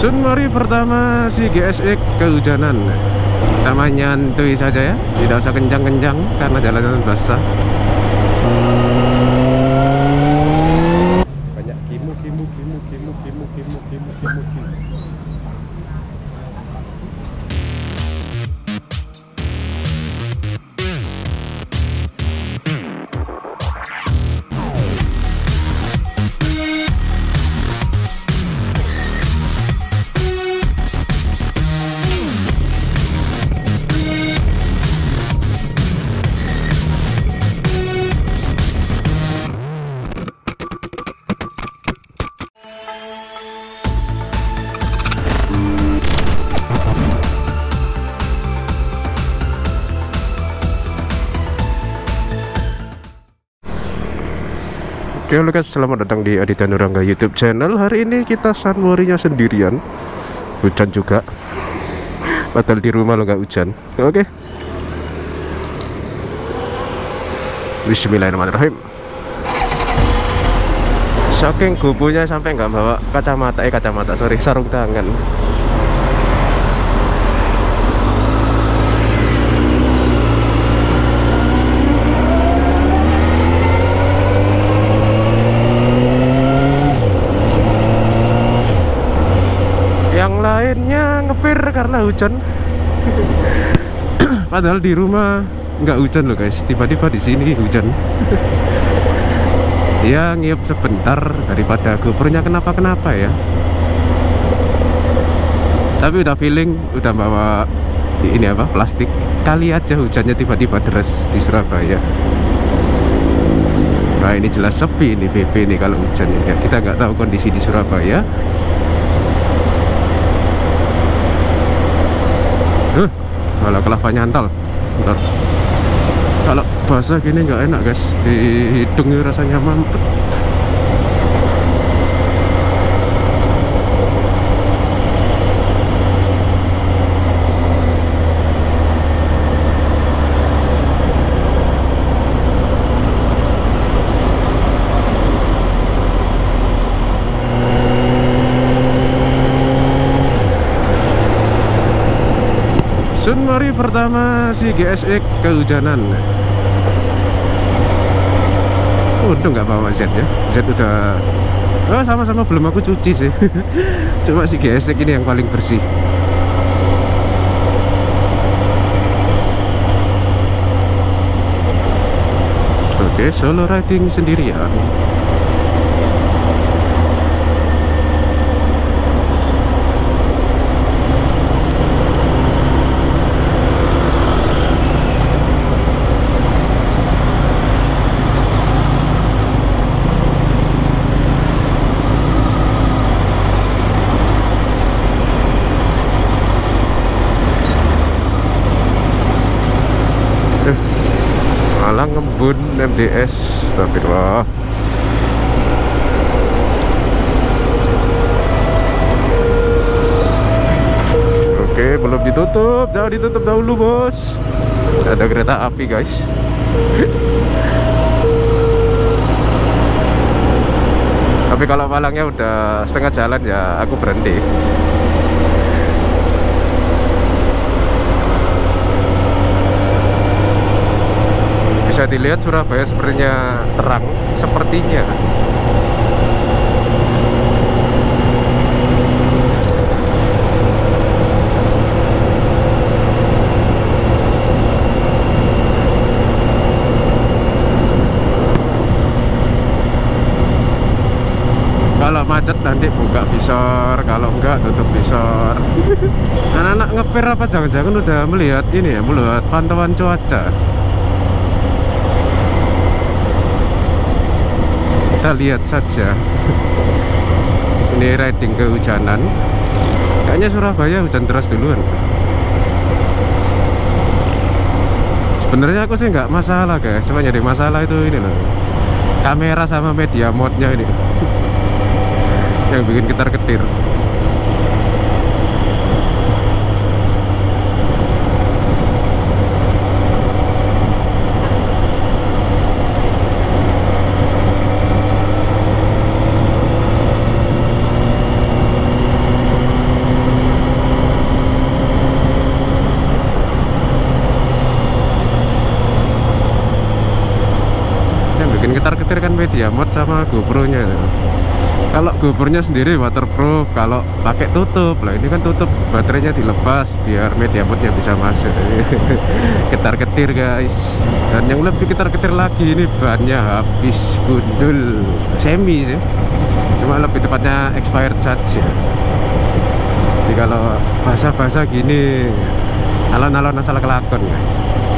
Sunmori pertama si GSX kehujanan. Namanya nyantui saja ya, tidak usah kencang-kencang karena jalanan basah. Banyak kimu. Oke, halo guys, selamat datang di Aditya Nurangga YouTube channel. Hari ini kita sunmorinya sendirian. Hujan juga. Padahal di rumah lo nggak hujan. Oke. Bismillahirrahmanirrahim. Saking gubunya sampai nggak bawa kacamata, sorry, sarung tangan. Yang lainnya ngepir karena hujan. Padahal di rumah nggak hujan loh guys, tiba-tiba di sini hujan. Ya ngiup sebentar daripada GoPro-nya kenapa-kenapa ya. Tapi udah feeling, udah bawa ini apa, plastik. Kali aja hujannya tiba-tiba deras di Surabaya. Nah ini jelas sepi ini BP nih kalau hujan ya. Kita nggak tahu kondisi di Surabaya. Malah kelapa nyantol. Bentar. Kalau basah gini nggak enak guys, di hidung rasanya mampet. Sunmori pertama si GSX kehujanan. Untung nggak bawa Z ya. Z udah sama-sama belum aku cuci sih. Cuma si GSX ini yang paling bersih. Oke, solo riding sendirian. Malah ngebun MDS, tapi wah. Oke, belum ditutup, jangan ditutup dahulu bos. Ada kereta api guys. Tapi kalau palangnya udah setengah jalan ya aku berhenti. Bisa dilihat Surabaya sepertinya terang, sepertinya. Kalau macet nanti buka visor, kalau enggak tutup visor. Anak-anak ngepir apa jangan-jangan udah melihat ini ya, melihat pantauan cuaca. Kita lihat saja. Ini riding kehujanan. Kayaknya Surabaya hujan deras duluan. Sebenarnya aku sih nggak masalah guys, cuma jadi masalah itu ini loh, kamera sama media mode-nya ini yang bikin ketar-ketir. media mode sama GoPro-nya. Kalau GoPro-nya sendiri waterproof, kalau pakai tutup. Lah ini kan tutup, baterainya dilepas biar media mode-nya bisa masuk. Ketar-ketir guys. Dan yang lebih ketar-ketir lagi, ini bannya habis gundul, semi sih, cuma lebih tepatnya expired charge ya. Jadi kalau basah-basah gini, alon-alon asal kelakon guys.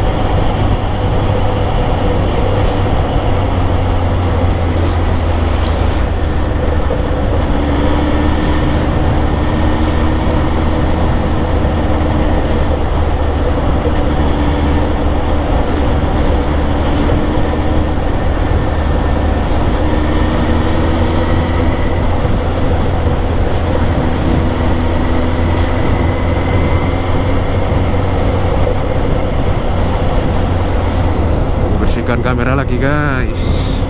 Kamera lagi guys,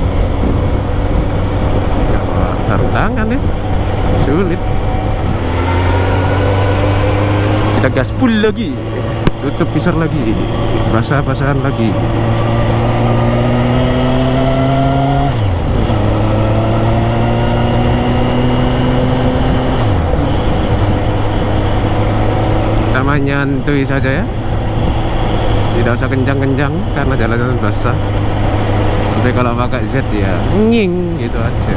nggak bawa sarung tangan ya, sulit. Kita gaspul lagi, tutup visor lagi, basah-basahan lagi. Kita nyantui saja ya, tidak usah kencang-kencang karena jalanan basah. Tapi kalau pakai Z ya nging gitu aja.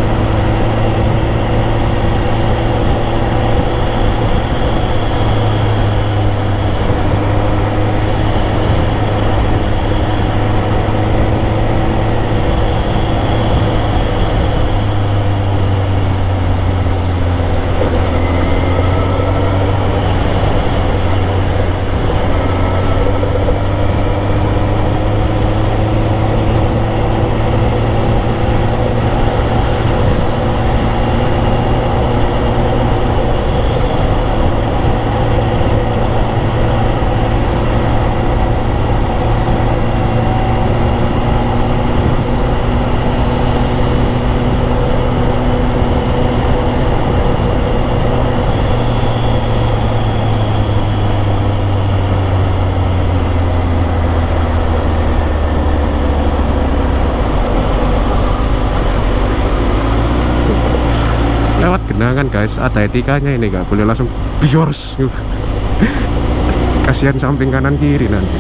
Lewat genangan guys, ada etikanya ini, nggak boleh langsung biors. Kasihan samping kanan kiri nanti.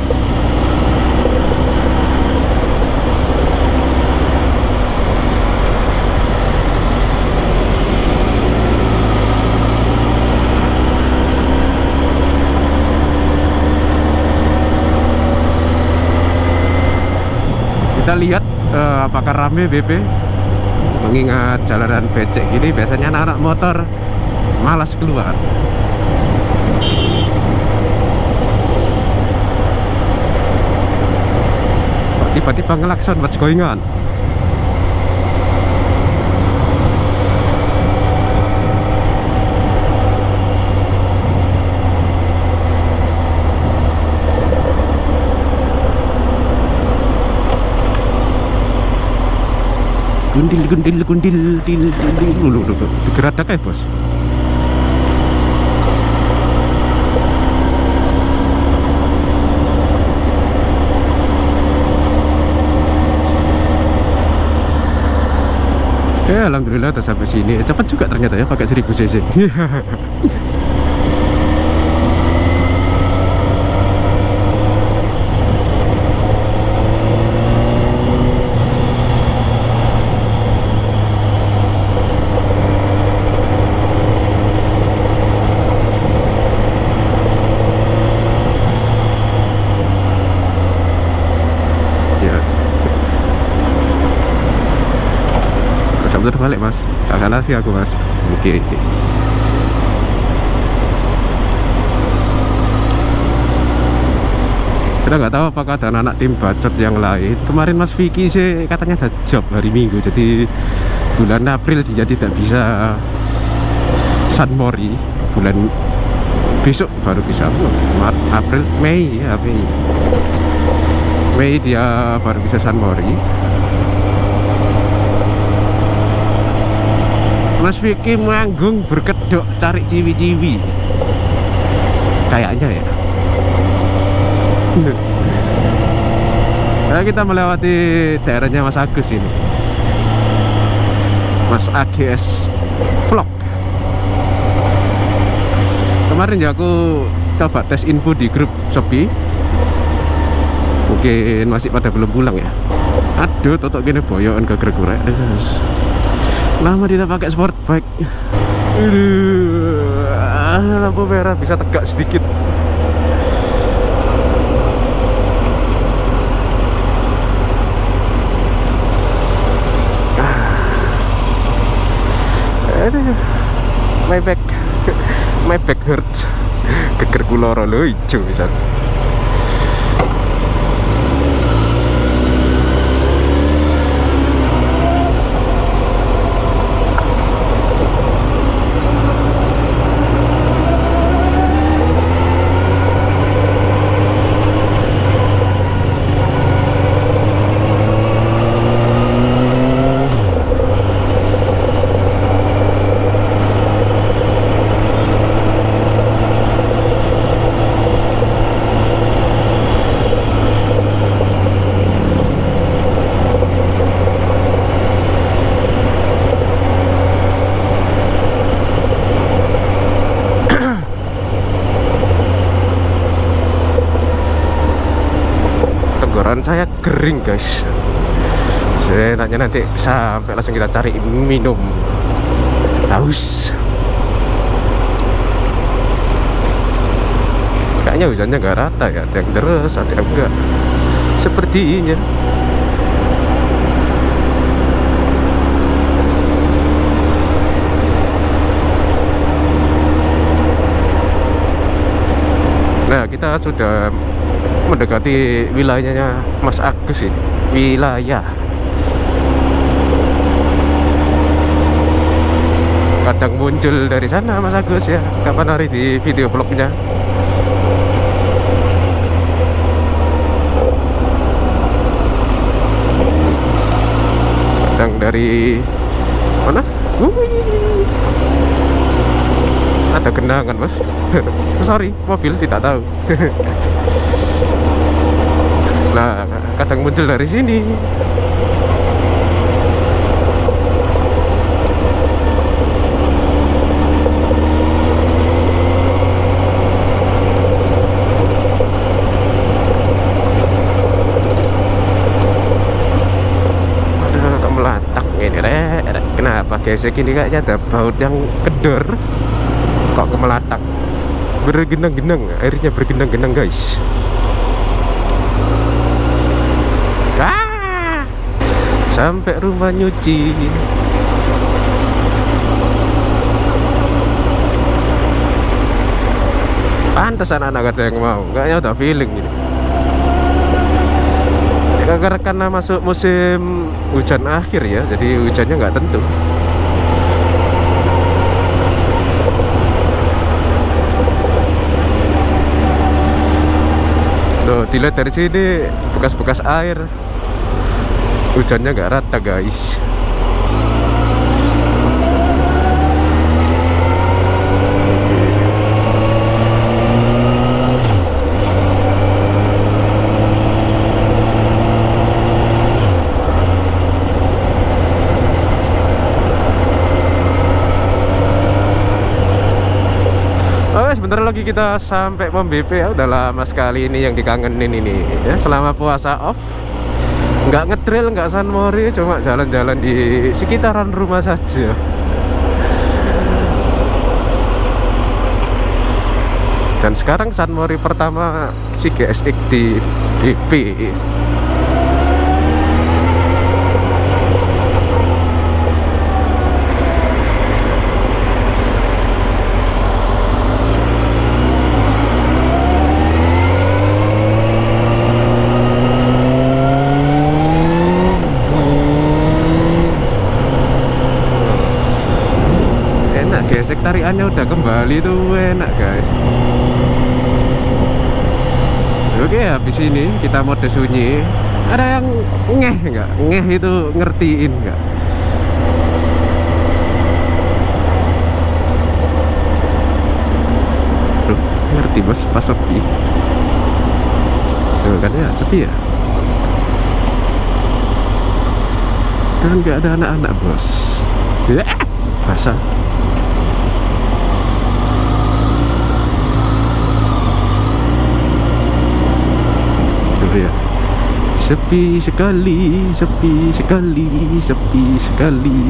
Kita lihat apakah rame BP. Mengingat jalanan becek gini biasanya anak-anak motor malas keluar. Tiba-tiba ngelakson, what's going on? Gundil, dulu, geratak ya bos. Ya alhamdulillah udah sampai sini. Cepat juga ternyata ya pakai 1000 cc. Bener balik mas, tak salah sih aku mas. Oke. Kita nggak tahu apakah ada anak tim bacot yang lain. Kemarin Mas Vicky sih katanya ada job hari Minggu, jadi bulan April dia tidak bisa San Mori. Bulan besok baru bisa. Maret, April, Mei ya, Mei dia baru bisa San Mori. Mas Vicky manggung berkedok cari ciwi-ciwi kayaknya ya. Nah, kita melewati daerahnya Mas Agus ini. Mas AGS Vlog. Kemarin ya aku coba tes info di grup Shopee, mungkin masih pada belum pulang ya. Aduh, totok gini boyoan ke gerek. Lama tidak pakai sport bike. Lampu merah bisa tegak sedikit. My back hurts. Geger kuloro lho ijo bisa. Saya kering guys. Enaknya nanti sampai langsung kita cari minum. Haus. Kayaknya hujannya nggak rata ya, ada yang deras, ada yang enggak. Sepertinya. Nah, kita sudah mendekati wilayahnya Mas Agus ini. Wilayah kadang muncul dari sana Mas Agus ya, kapan hari di video vlognya. Kadang dari mana? Ada genangan Mas. Sorry, mobil tidak tahu. Nah, kadang muncul dari sini. Aduh, kok melatak ini rek. Kenapa gesek ini kayaknya ada baut yang kendor. Kok kemelatak? Bergenang-genang, airnya bergenang-genang guys. Sampai rumah nyuci. Pantas anak-anak kata yang mau, kayaknya udah feeling ini. Karena masuk musim hujan akhir ya, jadi hujannya nggak tentu. Tuh, dilihat dari sini bekas-bekas air. Hujannya nggak rata guys. Oke, sebentar lagi kita sampai pom BP ya. Udah lama sekali ini yang dikangenin ini ya, selama puasa off. Nggak ngetrail, nggak San Mori, cuma jalan-jalan di sekitaran rumah saja. Dan sekarang San Mori pertama si GSX di BP. Gesek tariannya udah kembali tuh, enak guys. Oke, habis ini kita mode sunyi. Ada yang ngeh nggak? Ngeh itu ngertiin nggak? Tuh, ngerti bos, pas sepi. Tuh kan ya, sepi ya. Dan nggak ada anak-anak bos. Ya, basah. Coba ya. Sepi sekali, sepi sekali, sepi sekali.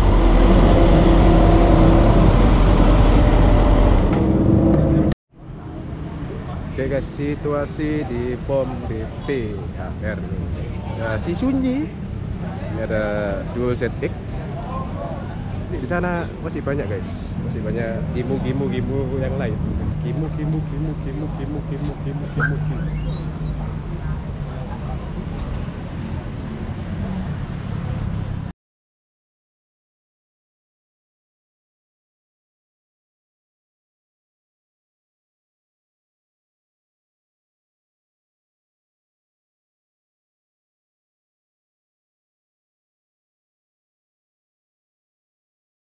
Oke guys, situasi di pom BPHR nih. Masih sunyi. Ini ada dual ZX. Di sana masih banyak guys, masih banyak gimu yang lain. Gimu.